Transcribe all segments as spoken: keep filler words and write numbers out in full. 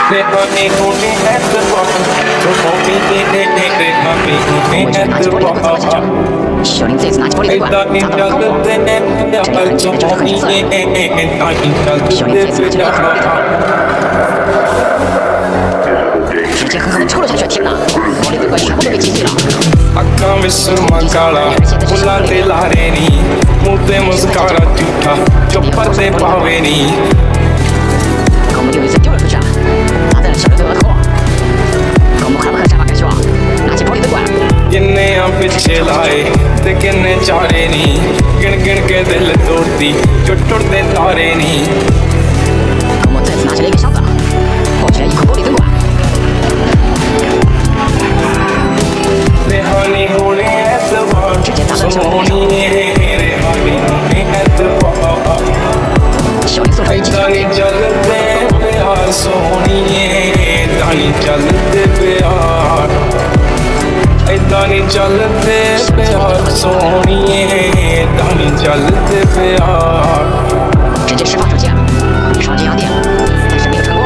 They honey honey at the bottom, so honey they they they they honey honey at the bottom. 小林这次拿起玻璃杯管，砸到了高空。这里很简直就是很出色。小林这次拿起了一盒玻璃头，直接狠狠地抽了下去，天哪！玻璃杯管全部都被击碎了。 ਅੱਖਾਂ ਵਿੱਚ ਮਕਾਲਾ ਫੁੱਲਾਂ ਤੇ ਲਾਰੇ ਨੀ ਮੂੰਹ ਤੇ ਮੁਸਕਾਰਾ ਝੂਠਾ ਚੁੱਪ ਤੇ ਪਾਵੇ ਨੀ 高木就一次丢了出去，砸在了小刘的额头。高木还不肯善罢甘休，拿起玻璃杯管。 ਕਿੰਨੇ ਆ ਪਿੱਛੇ ਲਾਏ ਤੇ ਕਿੰਨੇ ਚਾਰੇ ਨੀ ਗਿਣ ਗਿਣ ਕੇ ਦਿਲ ਤੋੜਦੀ ਟੁੱਟ ਟੁੱਟਦੇ ਤਾਰੇ ਨੀ 高木再次拿起了一个箱子，抱起了一口玻璃灯管。 Honey, honey at the bar, so honey, honey, honey at the bar. Ay, dani chalde pyar, so honey, dani chalde pyar. Ay, dani chalde pyar, so honey, dani chalde pyar. 直接释放手机，双击阳电，但是没有成功。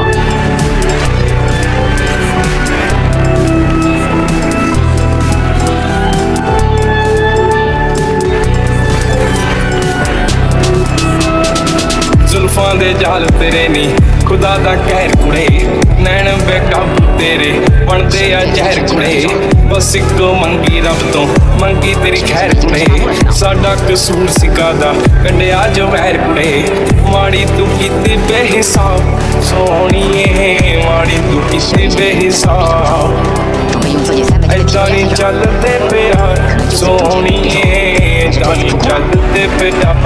जुल्फां दे जाल तेरे नी खुदा दा कहर कुड़े नैन बेकाबू तेरे बनदे आ जहर कुड़े बस इको मंगी रब तो मंगी तेरी खैर कुड़े साडा कसूर सिकादा कड्डिया जो वैर कुड़े माड़ी तू कीती बेहिसाब सोहणीए माड़ी तू कीती बेहिसाब ऐदा नी चलदे प्यार सोहणीए ऐदा नी चलदे प्यार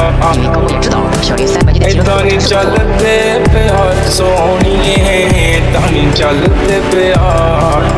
ऐदा नी चलदे प्यार सोहणीए ऐदा नी चलदे प्यार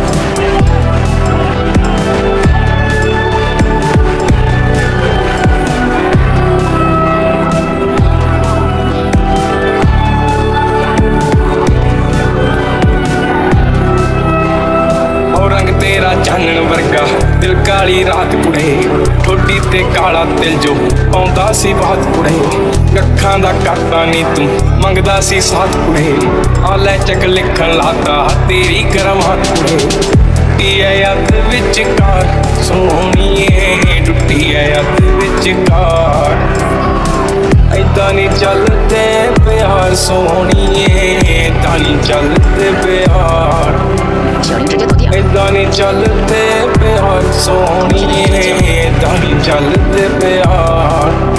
तेरा चानन वर्गा दिल काली रात कुड़े ठोडी ते काला दिल जो पाउंदा सी बात कुड़े कखां दा काटा नी तू मंगदा सी साथ कुड़े आ लै चक लिखन लाता तेरी गरम हाथ कुड़े टुटी है अत विच कार सोहणीए टुटी है अत विच कार ऐदा नी चलदे प्यार सोहणीए ऐदा नी चलदे प्यार ऐदा नी चलदे प्यार सोहणीए ऐदा नी चलदे प्यार